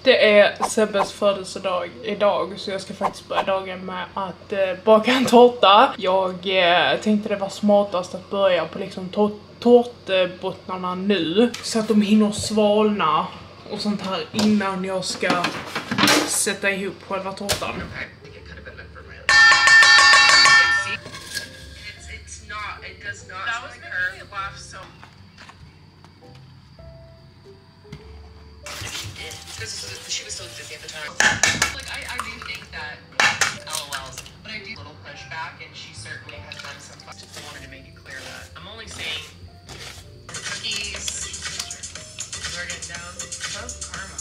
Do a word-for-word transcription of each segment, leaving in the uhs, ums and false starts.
Det är Sebbes födelsedag idag, så jag ska faktiskt börja dagen med att eh, baka en tårta. Jag eh, tänkte det var smartast att börja på liksom tårtbottnarna nu, så att de hinner svalna och sånt här innan jag ska sätta ihop själva tårtan. She was so busy at the time. Like I, I do think that LOLs, but I do a little pushback, and she certainly has done some. I just wanted to make it clear that I'm only saying cookies. We're getting down. Love karma.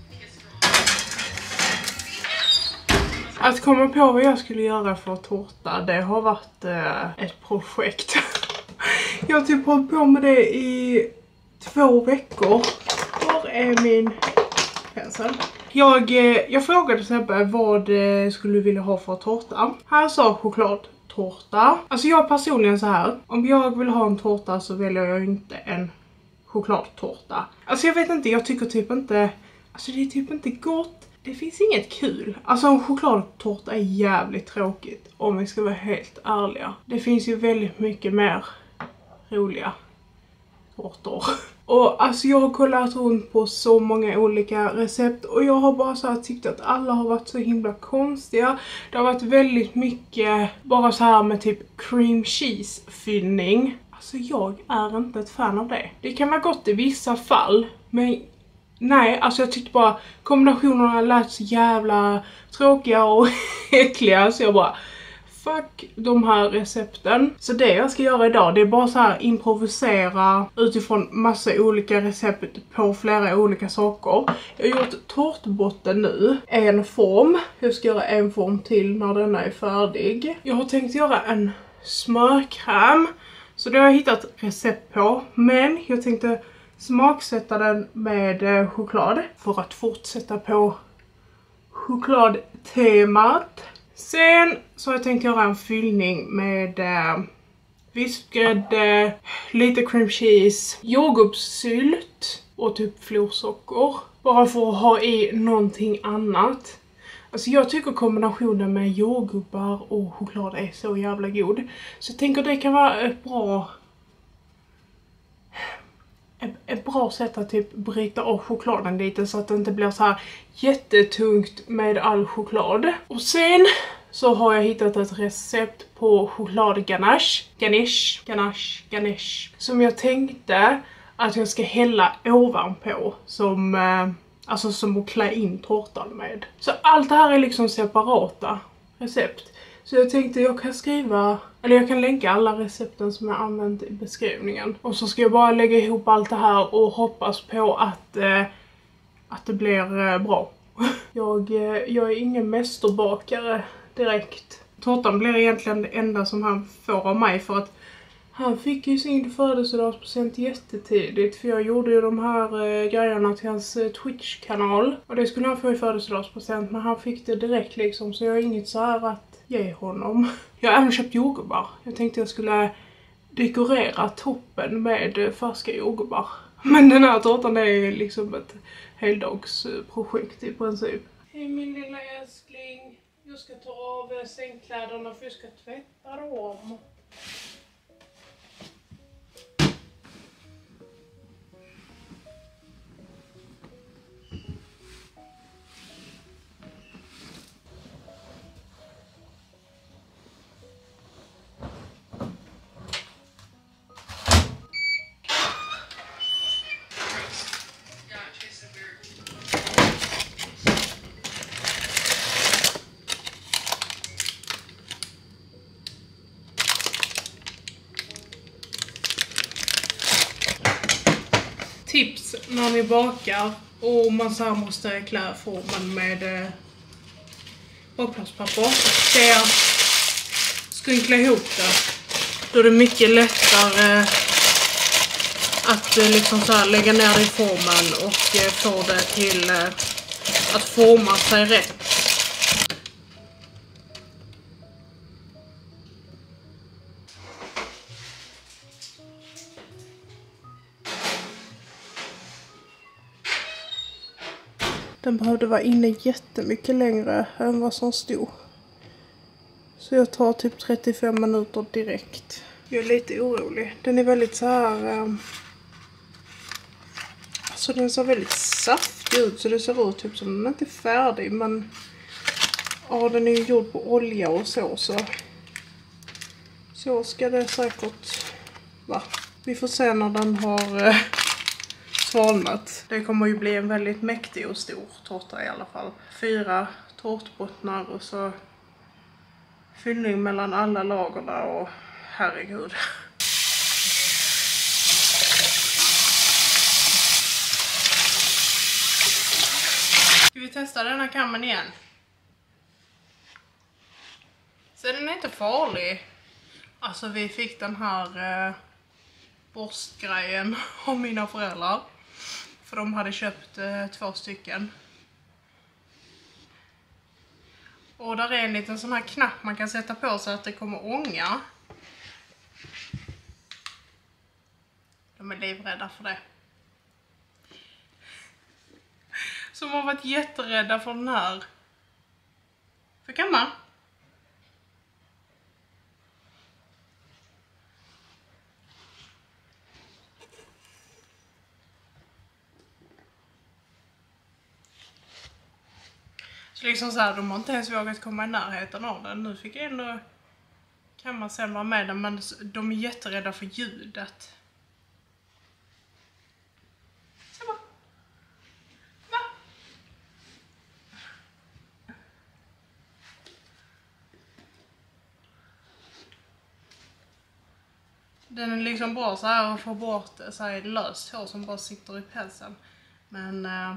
Att komma på vad jag skulle göra för tårta, det har varit eh, ett projekt. Jag har typ hållit på med det i två veckor. Var är min pensel? Jag, eh, jag frågade Sebbe vad eh, skulle du vilja ha för tårta. Han sa chokladtårta. Alltså jag personligen så här. Om jag vill ha en tårta så väljer jag inte en chokladtårta. Alltså jag vet inte, jag tycker typ inte. Alltså det är typ inte gott. Det finns inget kul. Alltså en chokladtårta är jävligt tråkigt, om vi ska vara helt ärliga. Det finns ju väldigt mycket mer roliga tårtor. Och alltså jag har kollat runt på så många olika recept, och jag har bara så här tyckt att alla har varit så himla konstiga. Det har varit väldigt mycket bara så här med typ cream cheese fyllning. Alltså jag är inte ett fan av det. Det kan vara gott i vissa fall, men nej, alltså jag tyckte bara kombinationerna lät så jävla tråkiga och äckliga, så jag bara fuck de här recepten. Så det jag ska göra idag, det är bara så här improvisera utifrån massa olika recept på flera olika saker. Jag har gjort tårtbotten nu, en form. Jag ska göra en form till när den är färdig. Jag har tänkt göra en smörkräm, så det har jag hittat recept på, men jag tänkte smaksätta den med choklad för att fortsätta på chokladtemat. Sen så har jag tänkt göra en fyllning med eh, vispgrädde, lite cream cheese, jordgubbssylt och typ florsocker. Bara för att ha i någonting annat. Alltså jag tycker kombinationen med jordgubbar och choklad är så jävla god. Så jag tänker det kan vara ett bra... Ett bra sätt att typ bryta av chokladen lite, så att det inte blir så här jättetungt med all choklad. Och sen så har jag hittat ett recept på chokladganache. Ganache, ganache, ganache. Som jag tänkte att jag ska hälla ovanpå. Som, eh, alltså som att klä in tårtan med. Så allt det här är liksom separata recept. Så jag tänkte jag kan skriva, eller jag kan länka alla recepten som jag använt i beskrivningen. Och så ska jag bara lägga ihop allt det här och hoppas på att, eh, att det blir eh, bra. Jag, eh, jag är ingen mästerbakare direkt. Tårtan blir egentligen det enda som han får av mig, för att han fick ju sin födelsedagspresent jättetidigt. För jag gjorde ju de här eh, grejerna till hans eh, Twitch-kanal. Och det skulle han få i födelsedagspresent, men han fick det direkt liksom. Så jag har inget så här att ge honom. Jag har även köpt jordgubbar. Jag tänkte jag skulle dekorera toppen med färska jordgubbar. Men den här tårtan är liksom ett heldagsprojekt i princip. Hej min lilla älskling. Jag ska ta av sängkläderna för jag ska tvätta dem. Tips när ni bakar och man så här måste klä formen med eh, bakplastspapper, det är att skrynkla ihop det. Då är det mycket lättare att eh, liksom så här lägga ner det i formen och eh, få det till eh, att forma sig rätt. Den behövde vara inne jättemycket längre än vad som stod. Så jag tar typ trettiofem minuter direkt. Jag är lite orolig. Den är väldigt så här... Um, alltså den ser väldigt saftig ut. Så det ser ut typ som den inte är färdig. Men ja, den är ju gjord på olja och så. Så, så ska det säkert vara. Vi får se när den har uh, svalnat. Det kommer ju bli en väldigt mäktig och stor tårta i alla fall. Fyra tårtbottnar och så... fyllning mellan alla lagerna och herregud. Ska vi testa den här kammaren igen? Så den är inte farlig. Alltså vi fick den här eh, borstgrejen av mina föräldrar. För de hade köpt eh, två stycken. Och där är en liten sån här knapp man kan sätta på så att det kommer ånga. De är livrädda för det. Så de har varit jätterädda för den här. För kammaren. Så liksom så här, de har inte ens vågat komma i närheten av den. Nu fick jag ändå, kan man sen vara med den, men de är jätterädda för ljudet. Så bara. Va? Den är liksom bra så här att få bort så här löst hår som bara sitter i pälsen. Men... Uh,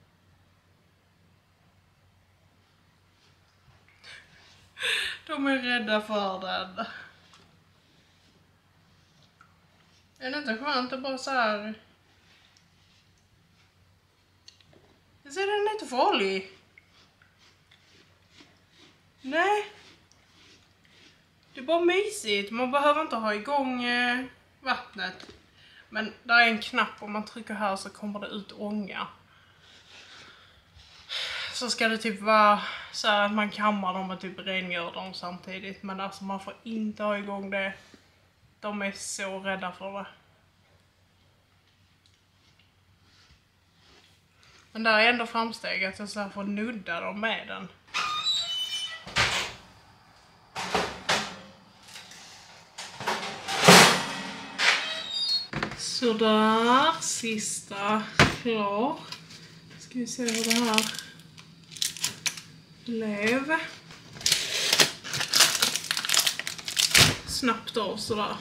de är rädda för den. Är det inte skönt att bara så här... Jag ser, den är inte farlig. Nej. Det är bara mysigt. Man behöver inte ha igång eh, vattnet. Men där är en knapp, om man trycker här så kommer det ut ånga. Så ska det typ vara så här att man kammar dem och typ rengör dem samtidigt. Men alltså man får inte ha igång det. De är så rädda för det. Men där är ändå framsteg att jag så här får nudda dem med den. Så där, sista klar. Ska vi se hur det här blev. Snabbt av sådär.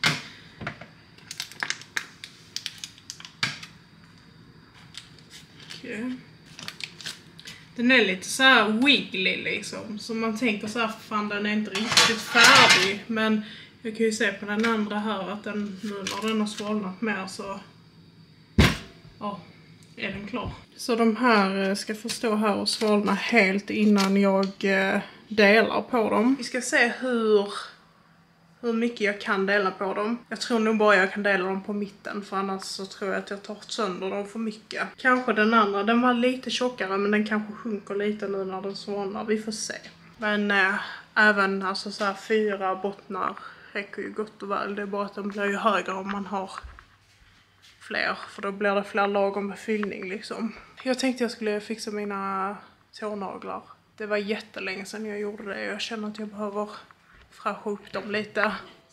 Okej. Den är lite så här wiggly liksom. Så man tänker så här, fan den är inte riktigt färdig. Men jag kan ju se på den andra här att den, nu när den har svalnat mer så ja, är den klar. Så de här ska få stå här och svalna helt innan jag delar på dem. Vi ska se hur, hur mycket jag kan dela på dem. Jag tror nog bara jag kan dela dem på mitten, för annars så tror jag att jag tar sönder dem för mycket. Kanske den andra, den var lite tjockare men den kanske sjunker lite nu när den svalnar. Vi får se. Men äh, även alltså så här fyra bottnar räcker ju gott och väl. Det är bara att de blir ju högre om man har fler. För då blir det fler lager med fyllning liksom. Jag tänkte jag skulle fixa mina tånaglar. Det var jättelänge sedan jag gjorde det. Jag känner att jag behöver fräscha upp dem lite.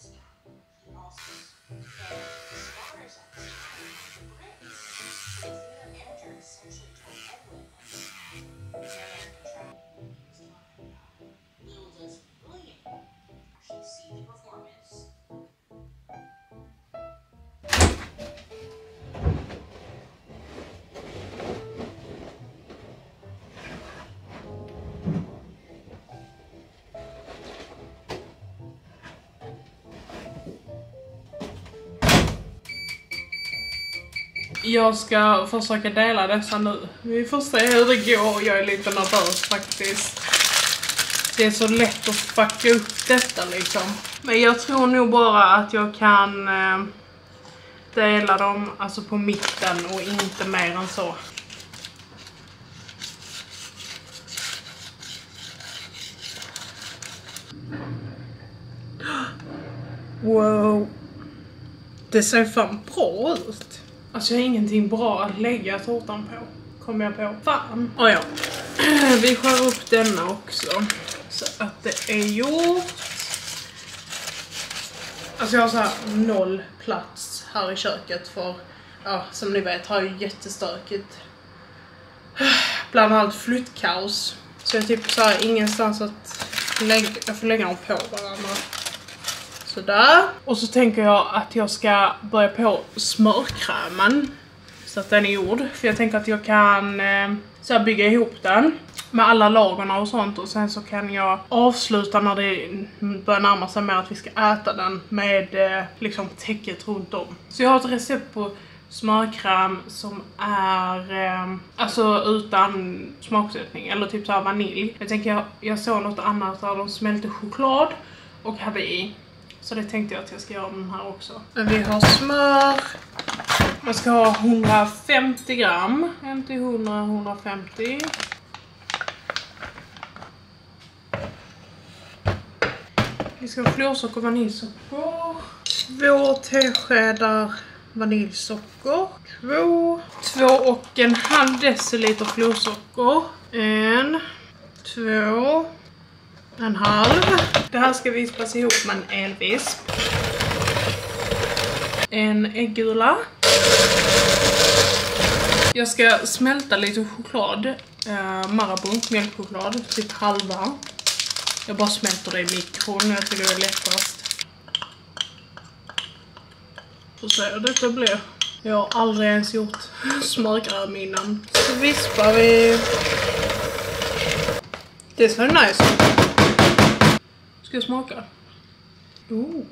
Jag ska försöka dela dessa nu. Vi får se hur det går. Jag är lite nervös faktiskt. Det är så lätt att fucka upp detta liksom. Men jag tror nog bara att jag kan eh, dela dem alltså på mitten och inte mer än så. Wow. Det ser fan bra ut. Alltså jag har ingenting bra att lägga tårtan på. Kommer jag på. Fan. Oh, ja. Vi skär upp denna också. Så att det är gjort. Alltså jag har så här noll plats här i köket för, ja, som ni vet har jag ju jättestökigt. Bland allt flyttkaos. Så jag typ så här ingenstans att lägga, jag får lägga dem på varandra. Sådär. Och så tänker jag att jag ska börja på smörkrämen. Så att den är gjord. För jag tänker att jag kan eh, så här bygga ihop den med alla lagerna och sånt. Och sen så kan jag avsluta när det börjar närma sig med att vi ska äta den med eh, liksom täcket runt om. Så jag har ett recept på smörkräm som är eh, alltså utan smaksättning. Eller typ så här vanilj. Jag tänker jag, jag såg något annat där de smälte choklad och hade i. Så det tänkte jag att jag ska göra den här också. Men vi har smör. Man ska ha hundrafemtio gram. femtio, hundra, hundrafemtio. Vi ska ha florsocker och vaniljsocker. Två teskedar vaniljsocker. Två. Två och en halv deciliter florsocker. En. Två. En halv. Det här ska vispas ihop med en elvisp. En äggula. Jag ska smälta lite choklad. Eh, Marabou, mjölkchoklad. Typ halva. Jag bara smälter det i mikron. Jag tycker det är lättast. Så ser jag detta blir. Jag har aldrig ens gjort smörkräm innan. Så vispar vi. Det ser nice. Ska jag smaka? Oh.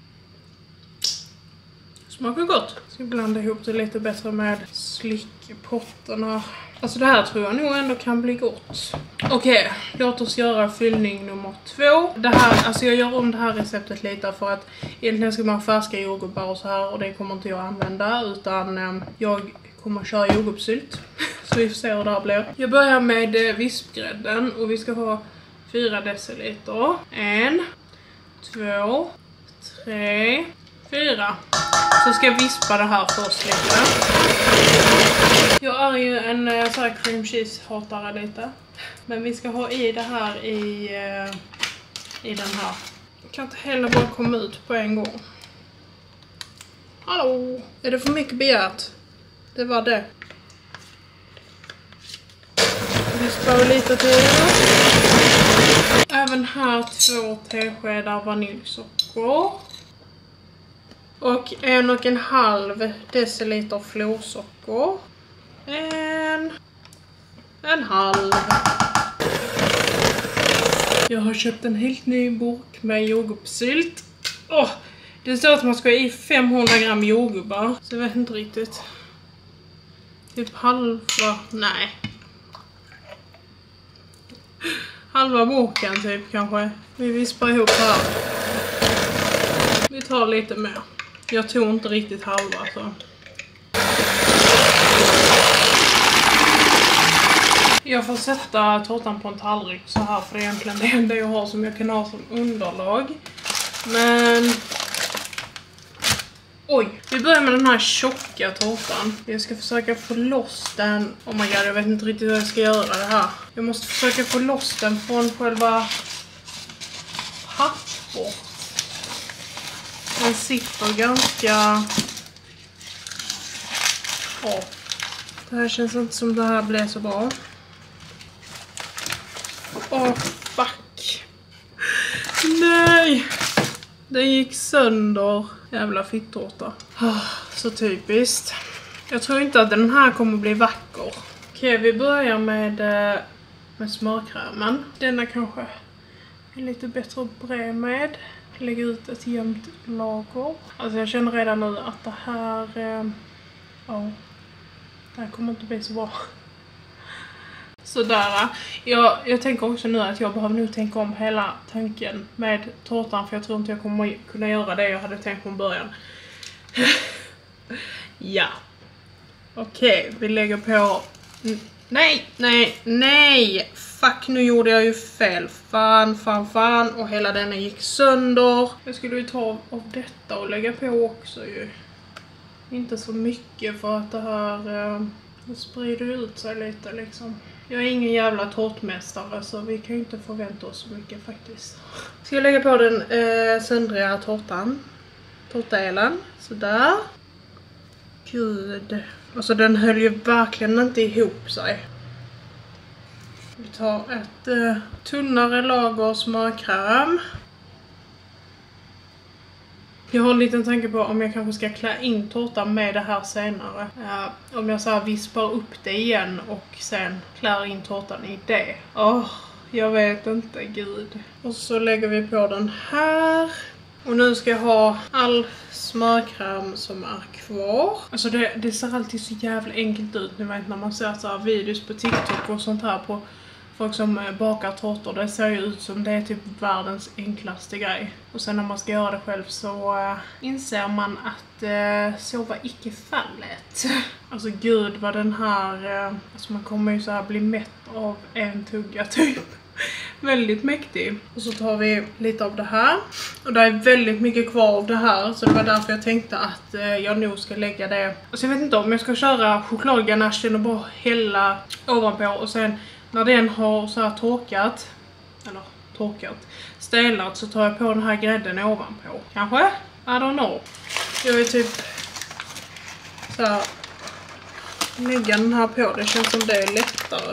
Smakar gott. Ska blanda ihop det lite bättre med slickpotterna. Alltså det här tror jag nog ändå kan bli gott. Okej, okay, låt oss göra fyllning nummer två. Det här, alltså jag gör om det här receptet lite för att egentligen ska man ha färska jordgubbar och så här. Och det kommer inte jag använda utan eh, jag kommer köra jordgubbssylt. Så vi får se hur det här blir. Jag börjar med eh, vispgrädden och vi ska ha fyra deciliter. En, två, tre, fyra. Så ska jag vispa det här först lite. Jag är ju en så här cream cheese hatare lite. Men vi ska ha i det här i, i den här. Jag kan inte heller bara komma ut på en gång. Hallå! Är det för mycket begärt? Det var det. Vispar lite till. Även här två teskedar vaniljsocker. Och en och en halv deciliter florsocker. En. En halv. Jag har köpt en helt ny burk med jordgubbssylt. Åh, det står att man ska ha i femhundra gram jordgubbar. Så jag vet inte riktigt. Typ halva, nej. Halva burken typ kanske. Vi vispar ihop här. Vi tar lite mer. Jag tog inte riktigt halva så. Jag får sätta tårtan på en tallrik så här för det är egentligen det enda jag har som jag kan ha som underlag. Men... Oj, vi börjar med den här tjocka tårtan. Jag ska försöka få loss den. Oh my god, jag vet inte riktigt hur jag ska göra det här. Jag måste försöka få loss den från själva pappret. Den sitter ganska... Oh. Det här känns inte som det här blir så bra. Åh, oh, fuck. Nej. Det gick sönder. Jävla fittårta. Oh, så typiskt. Jag tror inte att den här kommer bli vacker. Okej, okay, vi börjar med, med smörkrämen. Denna kanske är lite bättre att bre med. Lägga ut ett jämnt lager. Alltså jag känner redan nu att det här... Eh, ja, det här kommer inte bli så bra. Sådär. Jag, jag tänker också nu att jag behöver nog tänka om hela tanken med tårtan. För jag tror inte jag kommer kunna göra det jag hade tänkt från början. Ja. Okej, okay, vi lägger på... Nej, nej, nej! fuck, nu gjorde jag ju fel. Fan, fan, fan. Och hela denna gick sönder. Jag skulle ju ta av detta och lägga på också ju. Inte så mycket för att det här eh, det sprider ut sig lite liksom. Jag är ingen jävla tårtmästare så vi kan ju inte förvänta oss så mycket faktiskt. Ska jag lägga på den eh, söndriga tårtan. Tårtdelen. Sådär. Gud. Alltså den höll ju verkligen inte ihop sig. Vi tar ett eh, tunnare lager smörkräm. Jag har en liten tanke på om jag kanske ska klä in tårtan med det här senare. Uh, om jag så här vispar upp det igen och sen klär in tårtan i det. Åh, oh, jag vet inte, gud. Och så lägger vi på den här. Och nu ska jag ha all smörkräm som är kvar. Alltså det, det ser alltid så jävla enkelt ut. Ni vet när man ser så här videos på TikTok och sånt här på folk som bakar tårtor. Det ser ju ut som det är typ världens enklaste grej. Och sen när man ska göra det själv så uh, inser man att uh, så var icke fallet. Alltså gud vad den här, uh, alltså man kommer ju så här bli mätt av en tugga typ. Väldigt mäktig. Och så tar vi lite av det här. Och det är väldigt mycket kvar av det här. Så det var därför jag tänkte att eh, jag nog ska lägga det. Alltså jag vet inte om jag ska köra chokladganachen och bara hälla ovanpå. Och sen när den har så här torkat. Eller torkat. Stelnat så tar jag på den här grädden ovanpå. Kanske? I don't know. Jag vill typ så här lägga den här på. Det känns som det är lättare.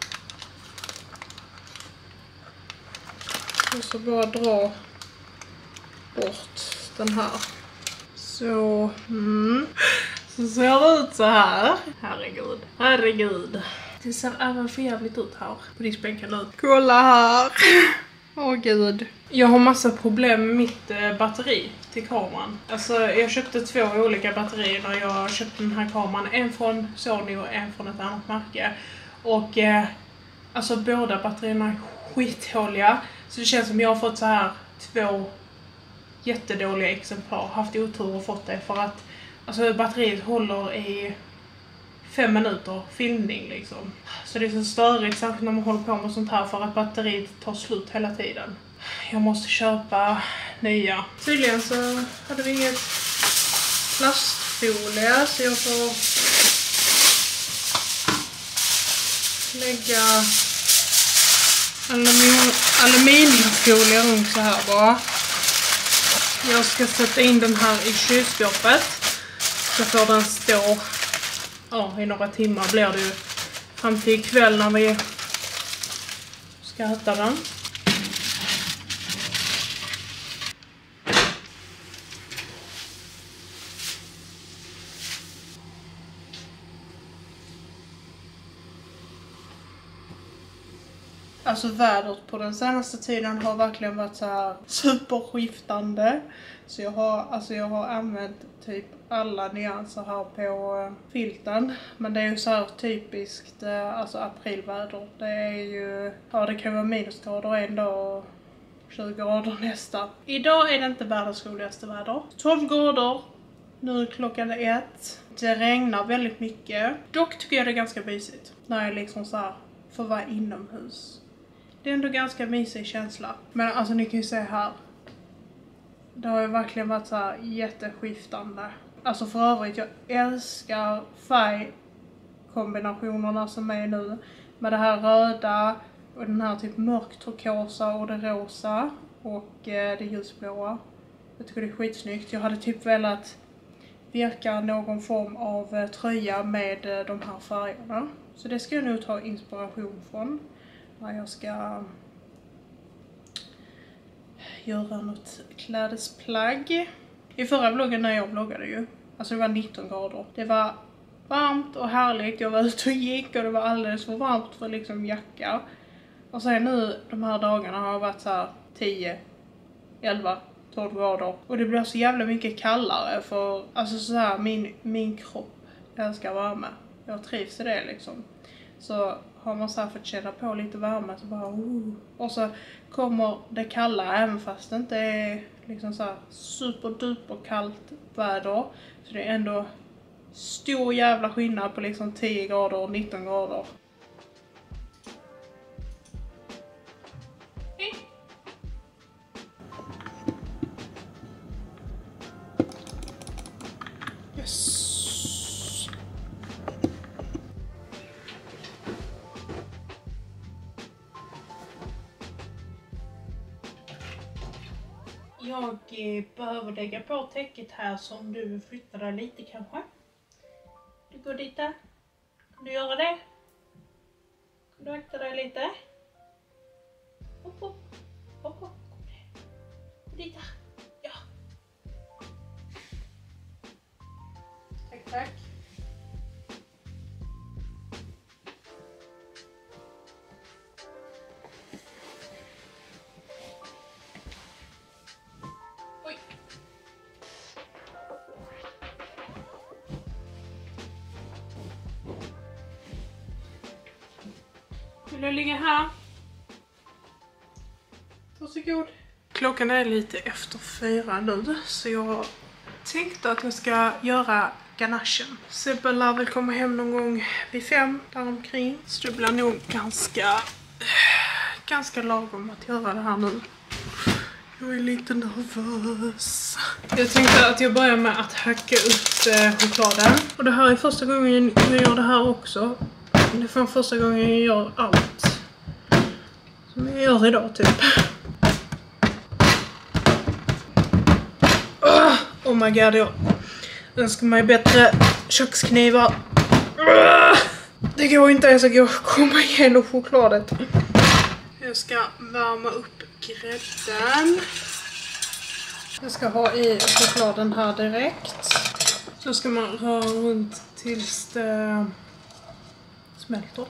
Och så bara dra bort den här. Så, mm. Så ser det ut så här. Herregud, herregud. Det ser även för jävligt ut här på diskbänken ut. Kolla här. Åh oh, gud. Jag har massa problem med mitt eh, batteri till kameran. Alltså jag köpte två olika batterier när jag köpte den här kameran. En från Sony och en från ett annat märke. Och eh, alltså båda batterierna är skithåliga. Så det känns som jag har fått så här två jättedåliga exemplar. Haft otur och fått det för att alltså batteriet håller i fem minuter filmning liksom. Så det är så störigt särskilt när man håller på med sånt här för att batteriet tar slut hela tiden. Jag måste köpa nya. Tydligen så hade vi inget plastfolie så jag får lägga aluminiumfolie runt så här bara. Jag ska sätta in den här i kylskåpet. Så får den stå ja, i några timmar blir det ju fram till ikväll när vi ska äta den. Alltså vädret på den senaste tiden har verkligen varit så här superskiftande. Så jag har, alltså jag har använt typ alla nyanser här på uh, filten. Men det är ju så här typiskt uh, alltså aprilväder. Det är ju, ja det kan vara minusgrader en dag och tjugo grader nästa. Idag är det inte världens roligaste väder. tolv grader, nu är klockan ett. Det regnar väldigt mycket. Dock tycker jag det är ganska mysigt när jag liksom så här får vara inomhus. Det är ändå ganska mysig känsla. Men alltså ni kan ju se här. Det har ju verkligen varit så här jätteskiftande. Alltså för övrigt, jag älskar färgkombinationerna som är nu. Med det här röda och den här typ mörk turkosa och det rosa. Och eh, det ljusblåa. Jag tycker det är skitsnyggt. Jag hade typ velat virka någon form av eh, tröja med eh, de här färgerna. Så det ska jag nog ta inspiration från. När jag ska göra något klädesplagg. I förra vloggen när jag vloggade ju. Alltså det var nitton grader. Det var varmt och härligt. Jag var ute och gick och det var alldeles för varmt för liksom jacka. Och sen nu de här dagarna har det varit så här tio, elva, tolv grader. Och det blir så jävla mycket kallare för alltså så här min, min kropp älskar värme. Jag trivs i det liksom. Så har man så här fått känna på lite värme så bara oh. Och så kommer det kalla även fast det inte är liksom så här superduper kallt väder. Så det är ändå stor jävla skillnad på liksom tio grader och nitton grader. Jag eh, behöver lägga på täcket här som du flyttar dig lite kanske. Du går dit där. Kan du göra det? Kan du akta dig lite? Hopp, hopp, hopp, hopp. Gå dit där. Ja. Tack, tack. Oj. Vill du ligga här? Varsågod. Klockan är lite efter fyra nu, så jag tänkte att jag ska göra ganachen. Sebbe lär väl komma hem någon gång vid fem, däromkring. Så det blir nog ganska, ganska lagom att göra det här nu. Jag är lite nervös. Jag tänkte att jag börjar med att hacka upp eh, chokladen. Och det här är första gången jag gör det här också. Det är första gången jag gör allt som jag gör idag typ. Oh my god, jag önskar mig bättre köksknivar. Det går inte ens att komma igenom chokladet. Jag ska värma upp grädden. Jag ska ha i chokladen här direkt. Så ska man röra runt tills det smälter.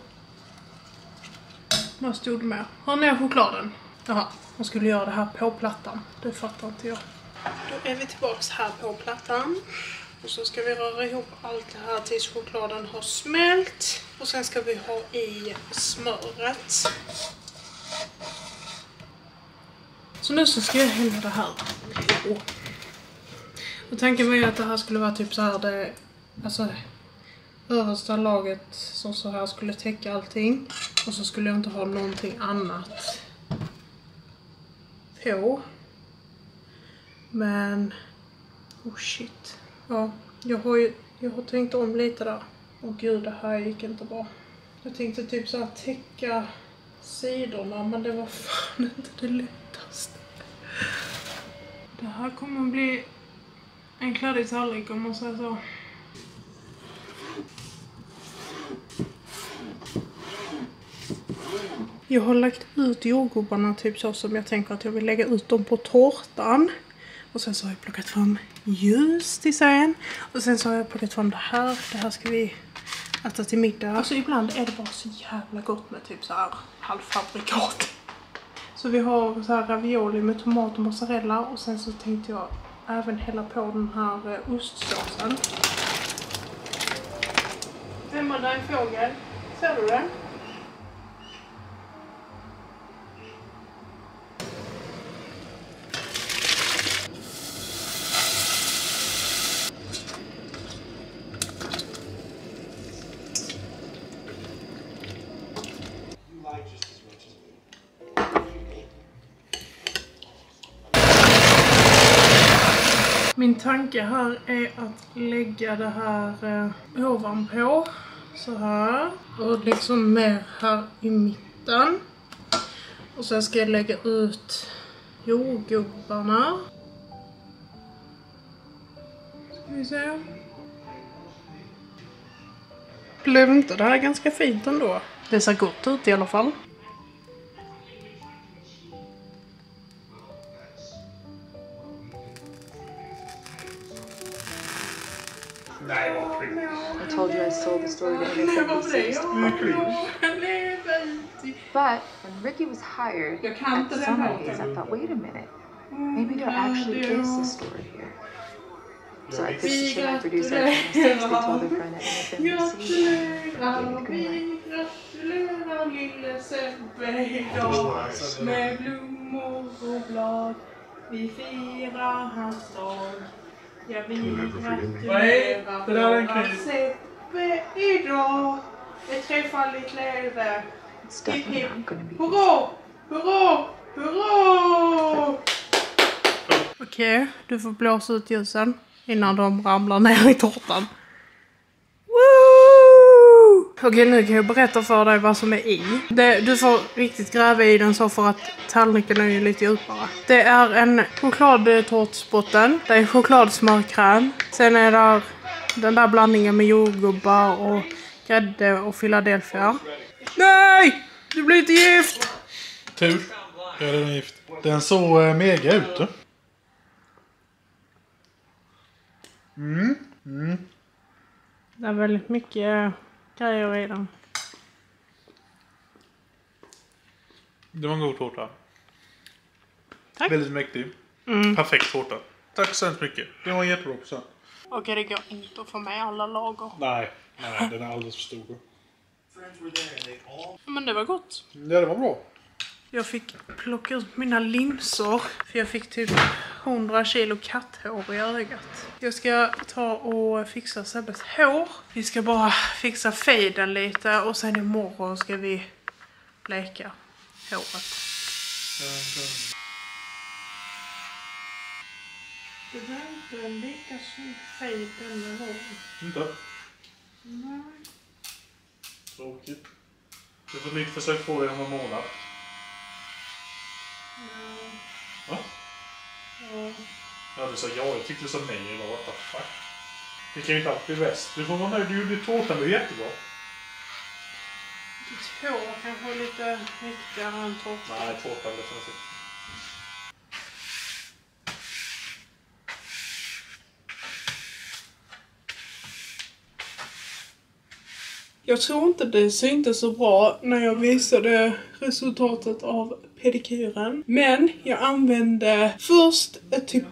Vad stod det med? Ha ner chokladen. Jaha, man skulle göra det här på plattan. Det fattar inte jag. Då är vi tillbaks här på plattan. Och så ska vi röra ihop allt det här tills chokladen har smält. Och sen ska vi ha i smöret. Så nu så ska jag hälla det här på. Och tanken var ju att det här skulle vara typ så här det, alltså översta laget som så här skulle täcka allting. Och så skulle jag inte ha någonting annat på. Men oh shit. Ja, jag har ju jag har tänkt om lite där. Och gud, det här gick inte bra. Jag tänkte typ så här täcka sidorna, men det var fan inte det lättaste. Det här kommer att bli en kladdig tallrik om man säger så. Jag har lagt ut jordgubbarna typ så som jag tänker att jag vill lägga ut dem på tårtan. Och sen så har jag plockat fram ljus till sen. Och sen så har jag plockat fram det här. Det här ska vi äta till middag. Alltså ibland är det bara så jävla gott med typ så här halvfabrikat. Så vi har så här ravioli med tomat och mozzarella. Och sen så tänkte jag även hälla på den här ostsåsen. Vem var där en fågel? Ser du den? Min tanke här är att lägga det här eh, ovanpå, så här, och liksom mer här i mitten. Och sen ska jag lägga ut jordgubbarna. Ska vi se. Blev inte det här ganska fint ändå? Det ser gott ut i alla fall. I told you I sold the store to N S M But when Ricky was hired at Summerhays, I thought, wait a minute, maybe there actually is a store here. So I pitched it to my producer at N S M. They told their friend at N S M B C and gave me the green light. Ja, vi gratulerar Sebbe idag. Ett trefaldigt leve. Hipp hipp. Hurra! Hurra! Hurra! Okej, okay, du får blåsa ut ljusen innan de ramlar ner i tårtan. Woo! Okej, nu kan jag berätta för dig vad som är i. Det, du får riktigt gräva i den så för att tallriken är ju lite djupare. Det är en chokladtårtsbotten. Det är chokladsmörkräm. Sen är det den där blandningen med jordgubbar och grädde och Philadelphia. Nej! Du blir inte gift! Tur. Ja, den är gift. Den såg äh, mega ut. Då. Mm. Mm. Det är väldigt mycket grejer i den. Det var en god tårta. Tack. Väldigt mäktig. Mm. Perfekt tårta. Tack så hemskt mycket. Det var en jättebra present. Okej, det går inte att få med alla lager. Nej, nej, den är alldeles för stor. Men det var gott. Ja, det var bra. Jag fick plocka ut mina linser. För jag fick typ hundra kilo katthår i ögat. Jag ska ta och fixa Sebbes hår. Vi ska bara fixa fejden lite. Och sen imorgon ska vi leka håret. Det var inte en lika snygg fejd den håret. Inte? Nej. Tråkigt. Du får lite försök på dig om en månad. Ja. Va? Ja. Ja, du sa ja. Jag tyckte du sa nej. Eller what the fuck? Det kan ju inte alltid bli bäst. Du får vara nöjd. Du gjorde tårtan. Det är jättebra. Ditt hår kanske är lite viktigare än tårtan. Nej, tårtan definitivt. Jag tror inte det syntes så bra när jag visade resultatet av pedikyren. Men jag använde först ett typ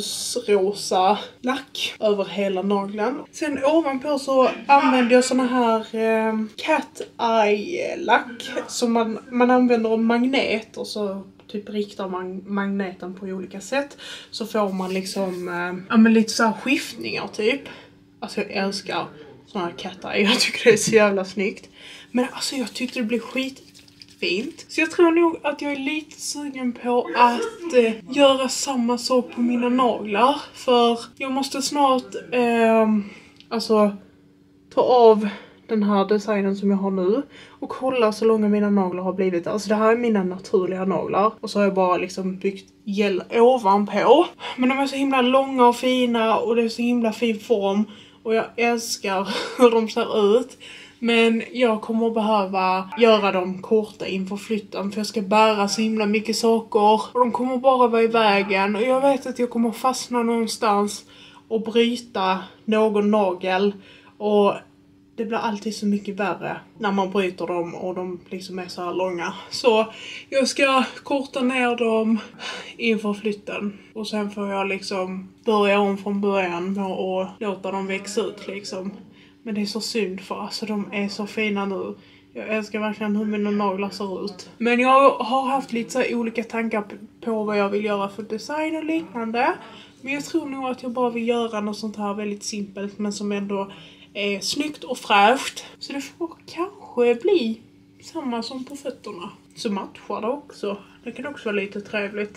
ljusrosa lack över hela nageln. Sen ovanpå så använde jag såna här eh, cat eye lack som man, man använder en magnet och så typ riktar man magneten på olika sätt. Så får man liksom eh, ja, men lite så här skiftningar typ. Alltså jag älskar såna här katter. Jag tycker det är så jävla snyggt. Men alltså jag tyckte det blev skitfint. Så jag tror nog att jag är lite sugen på att eh, göra samma sak på mina naglar. För jag måste snart eh, alltså ta av den här designen som jag har nu. Och kolla så långa mina naglar har blivit. Alltså det här är mina naturliga naglar. Och så har jag bara liksom byggt gel ovanpå. Men de är så himla långa och fina. Och det är så himla fin form. Och jag älskar hur de ser ut. Men jag kommer att behöva göra dem korta inför flytten. För jag ska bära så himla mycket saker. Och de kommer bara vara i vägen. Och jag vet att jag kommer fastna någonstans. Och bryta någon nagel. Och det blir alltid så mycket värre när man bryter dem och de liksom är så här långa. Så jag ska korta ner dem inför flytten. Och sen får jag liksom börja om från början och låta dem växa ut liksom. Men det är så synd för alltså de är så fina nu. Jag älskar verkligen hur mina naglar ser ut. Men jag har haft lite så här olika tankar på vad jag vill göra för design och liknande. Men jag tror nog att jag bara vill göra något sånt här väldigt simpelt men som ändå är snyggt och fräscht. Så det får kanske bli samma som på fötterna. Så matchar det också. Det kan också vara lite trevligt.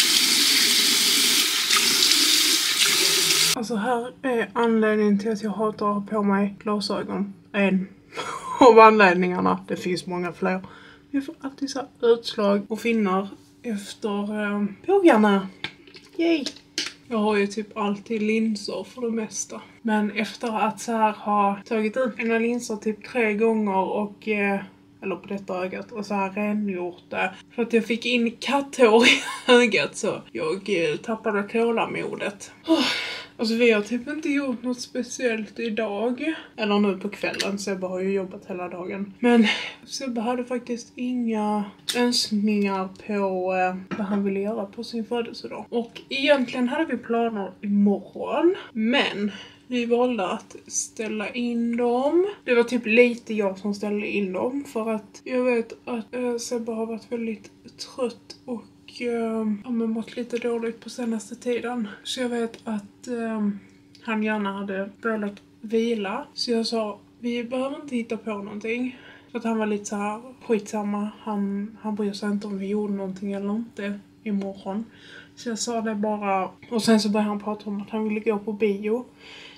Alltså här är anledningen till att jag hatar att ha på mig glasögon. En av anledningarna. Det finns många fler. Jag får alltid så här utslag och finnar efter eh, bågarna. Yay! Jag har ju typ alltid linser för det mesta. Men efter att så här ha tagit ut mina linser typ tre gånger och eh, eller på detta ögat och så här rengjort det. För att jag fick in katthår i ögat så jag eh, tappade tålamodet. Oh, alltså vi har typ inte gjort något speciellt idag. Eller nu på kvällen, Sebbe har ju jobbat hela dagen. Men Sebbe hade faktiskt inga önskningar på eh, vad han ville göra på sin födelsedag. Och egentligen hade vi planer imorgon. Men vi valde att ställa in dem. Det var typ lite jag som ställde in dem. För att jag vet att äh, Sebbe har varit väldigt trött och äh, har mått lite dåligt på senaste tiden. Så jag vet att äh, han gärna hade velat vila. Så jag sa, vi behöver inte hitta på någonting. För att han var lite så här skitsamma. Han, han bryr sig inte om vi gjorde någonting eller inte imorgon. Så jag sa det bara. Och sen så började han prata om att han ville gå på bio.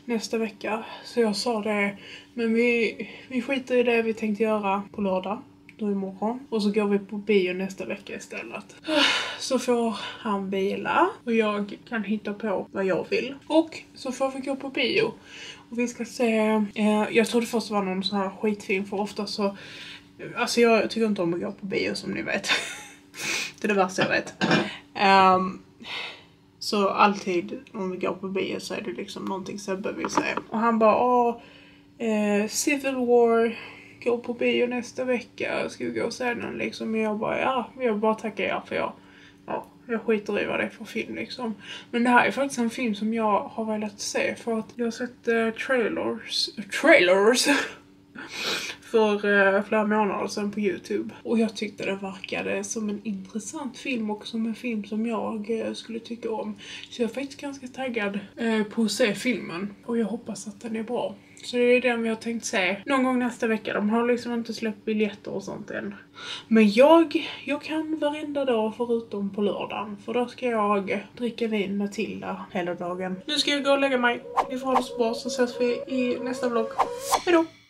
nästa vecka. Så jag sa det, men vi, vi skiter i det vi tänkte göra på lördag. Då imorgon. Och så går vi på bio nästa vecka istället. Så får han vila. Och jag kan hitta på vad jag vill. Och så får vi gå på bio. Och vi ska se... Eh, jag trodde först det var någon sån här skitfilm. För ofta så... Alltså jag tycker inte om att gå på bio som ni vet. Det är det värsta jag vet. Um, så alltid om vi går på bio så är det liksom någonting Sebbe vill säga. Och han bara, åh... Eh, Civil War... Gå på bio nästa vecka. Ska vi gå och se den liksom. Men jag bara, ja, jag bara tackar er för jag, ja, jag skiter i vad det är för film liksom. Men det här är faktiskt en film som jag har velat se. För att jag har sett uh, trailers, trailers för uh, flera månader sedan på YouTube. Och jag tyckte det verkade som en intressant film och som en film som jag uh, skulle tycka om. Så jag är faktiskt ganska taggad uh, på att se filmen. Och jag hoppas att den är bra. Så det är den vi har tänkt se någon gång nästa vecka. De har liksom inte släppt biljetter och sånt än. Men jag, jag kan varenda dag förutom på lördagen. För då ska jag dricka vin med Tilda hela dagen. Nu ska jag gå och lägga mig. Ni får ha det så bra så ses vi i nästa vlogg. Hejdå!